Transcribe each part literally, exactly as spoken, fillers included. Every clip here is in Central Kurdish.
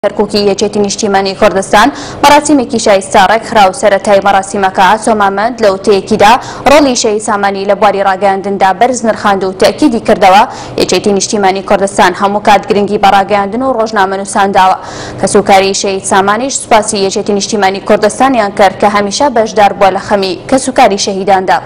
کەرکووکی یەکێتی نیشتیمانی کوردستان مەراسیمێکی شایستە ڕێکخراو سەرەتای مەراسیمەکە ئاسۆ مامەد لە وتەیەکیدا ڕۆڵی شەهید سامانی لە بواری ڕاگەیاندندا بەرز نرخاند و تەکیدی کردەوە یەکێتی نیشتیمانی کوردستان هەموو کات گرنگی بە ڕاگەیاندن و ڕۆژنامەنووسانداوە. کەسوکاری شەهید سامانیش سوپاسی یەکێتی نیشتیمانی کوردستانیان کرد کە هەمیشە بەشدار بووە لە خەمی کەسوکاری شەهیداندا.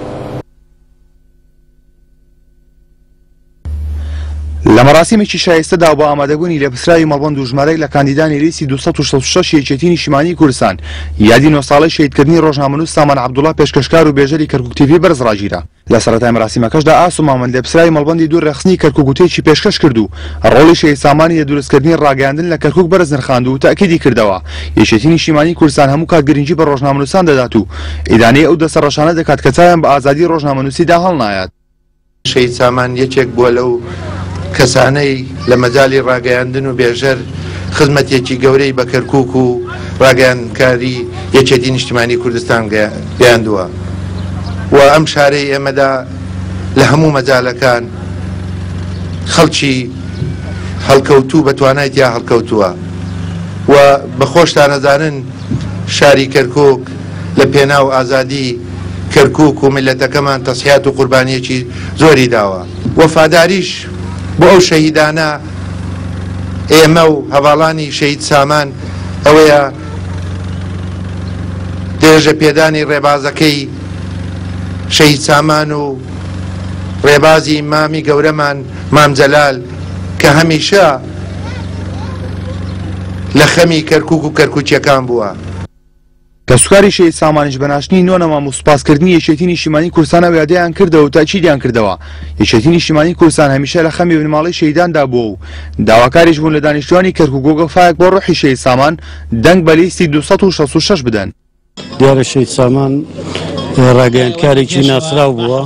لە مەراسیمێکی شایستەدا بۆ ئامادەبوونی لە پسراوی مەڵبەند و ژمارەی لە کاندیدانی لیستی دووسەد و شەست و شەش یەکێتی نیشتیمانی کوردستان یادی نۆ ساڵەی شەهیدکردنی ڕۆژنامەنووس سامان عەبدوڵڵا پێشکەشکار و بێژەری کەرکووک تیڤی بەرز ڕاگیرا. لە سەرەتای مەراسیمەکەشدا ئاسۆ مامەد لە پسراوی مەڵبەندی دوور ڕێخستنی کەرکووک وتەیەکی پێشکەش کرد و ڕۆڵی شەهید سامانی لە دروستکردنی ڕاگەیاندن لە کەرکووک بەرز نرخاند و تەکیدی کردەوە یەکێتی نیشتیمانی کوردستان هەموو کات گرنگی بە ڕۆژنامەنووسان دەدات و ئیدانەی ئەو دەسە ڕەشانە دەکات کە چاویان بە ئازادی ڕۆژنامەنووسیدا هەڵنایات. شەهید سامان یەکێک بووە لەو کەسانەی لە مەجاڵی ڕاگەیاندن و بێژەر خزمەتێکی گەورەی بە کەرکووک و ڕاگەیاندکاری یەکێتی نیشتیمانی کوردستان گەیاندووە و ئەم شارەی ئێمەدا لە هەموو مەجالەکان خەڵکی هەڵکەوتوو بە توانایەتیا هەڵکەوتووە و بەخۆشتان ئەزانن شاری کەرکووک لە پێناو ئازادی کەرکووک و میلەتەکەمان تەسحیات و قوربانیەکی زۆری داوە. وەفاداریش بۆ ئەو شەهیدانە ئێمە و هەواڵانی شەهید سامان ئەوەیە درێژە پێدانی ڕێبازەکەی شەهید سامان و ڕێبازی مامی گەورەمان مام جەلال کە هەمیشە لە خەمی کەرکووک و کەرکووچیەکان بووە. کەسوکاری شەهید سامانیش بەناشتنی نۆ نەمام و سوپاسکردنی یەکێتی نیشتیمانی کوردستان یادەیان کردەوە و تاکیدیان کردەوە یەکێتی نیشتیمانی کوردستان هەمیشە لە خەمی بنماڵەی شەهیداندا بووە و داواکاریش بوون لە دانیشتوانی کەرکووک گۆگەفایەک بۆ ڕۆحی شەهید سامان دەنگ بە لیستی دووسەد و شەست و شەش بدەن. دیارە شەهید سامان ڕاگەیاندکارێکی ناسراو بووە.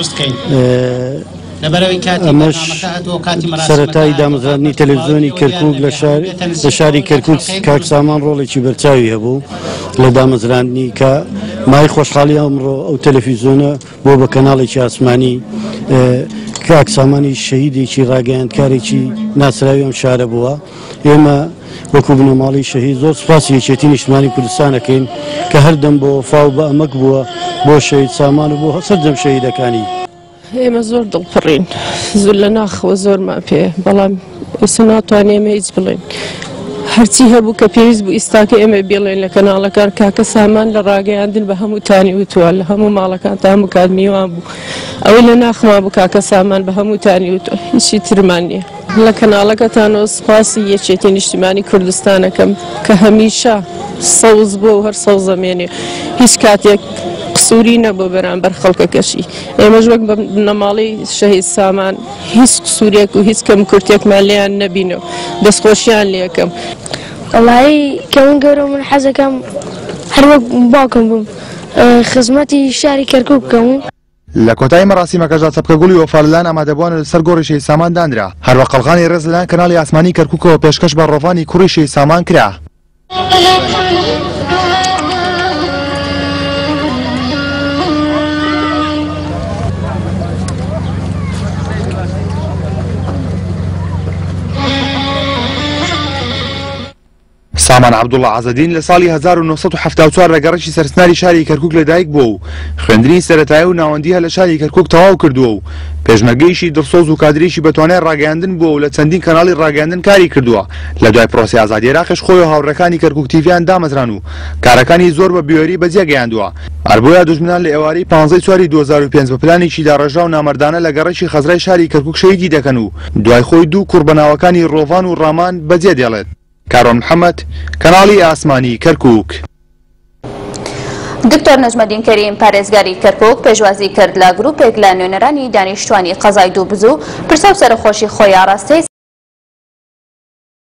ئەمەش سەرەتای دامەزراندنی تەلەڤیزیۆنی کەرکووک لە شاری کەرکووک کاک سامان ڕۆڵێکی بەرچاوی هەبوو لە دامەزراندنی کە مای خۆشحاڵی ئەمڕۆ ئەو تەلەڤیزیۆنە بۆ بە کەناڵێکی ئاسمانی کاک سامانی شەهیدێکی ڕاگەیاندکارێکی ناسراوی ئەم شارە بووە. ئێمە وەکو بنەماڵی شەهید زۆر سوپاسی یەکێتی نیشتیمانی کوردستان دەکەین کە هەردەم بۆ وەفا و بە ئەمەک بووە بۆ شەهید سامان و بۆ سەردەم شەهیدەکانی. ئێمە زۆر دڵپڕین زۆر لە ناخەوە زۆرمان پێ بەڵام ئێستا ناتوانێ ئێمە هیچ بڵێن هەرچی هەبوو کە پێویست بوو ئێستاکە ئێمە بێڵێن لە کەناڵەکان کاکە سامان لە ڕاگەیاندن بە هەمووتانی وتووە لە هەموو ماڵەکان تا هەموو کات میوان بوو ئەوەی لە ناخما بوو کاکە سامان بە هەمووتانی وتووە هیچی ترمان نییە. لە کەناڵەکەتانەوە سوپاسی یەکێتی نیشتیمانی کوردستانەکەم کە هەمیشە سەوز بووە و هەر سەوز ئەمێنێ هیچ کاتێک قسووری نەبوو بەرامبەر خەڵکەکەشی. ئێمەش وەک بە نەماڵی شەهید سامان هیچ قسوورێک و هیچ کەم کورتێکمان لێیان نەبینەوە دەستخۆشیان لێکەم. وەڵایی کە من گەورە من حەزەکەم هەر وەک باوکم بووم خزمەتی شاری کەرکووک بکەم. لە کۆتایی مەراسیمەکەشدا چەپکەگوڵی وەفا لەلایەن ئامادەبووان لەسەر گۆڕی شەهید سامان دانرا هەروە قەڵغانی ڕێز لەلایەن کەناڵی ئاسمانی کەرکووکەوە پێشکەش بە ڕۆڤانی کوڕی شەهید سامان کرا. سامان عەبدوڵڵا عەزەدین لە ساڵی هەزار و نۆسەد و حەفتا و چوار ڕێگەڕێکی سەرسناری شاری کەرکووک لەدایک بووە و خوێندنی سەرەتایی و ناوەندی هە لە شاری کەرکووک تەواو کردووە و پێشمەرگەیشی دڵسۆز و کادریشی بەتوانای ڕاگەیاندن بووە و لە چەندین کەناڵی ڕاگەیاندن کاری کردووە. لە دوای پرۆسی ئازادی عێراقیش خۆی و هاوڕێکانی کەرکووک تیڤیان دامەزران و کارەکانی زۆر بە بیۆری بەجێ گەیاندووە. ئەربۆیە دوژمنان لە ئێوارەی پانزەی چواری دوو هەزار و پێنج بە پلانێکی داڕێژا و نامەردانە لە گەڕێکی خەزرای شاری کەرکووک شەهیدی دەکەن و دوای خۆی دوو کوڕبەناوەکانی ڕۆڤان و ڕامان بەجێ دێڵێت. کارۆن محەممەد کەناڵی ئاسمانی کەرکووک. دکتۆر نەجمەدین کەریم پارێزگاری کەرکووک پێشوازی کرد لە گروپێک لە نوێنەرانی دانیشتوانی قەزای دووبز و پرسە و سەرخۆشی خۆی ئاراستەی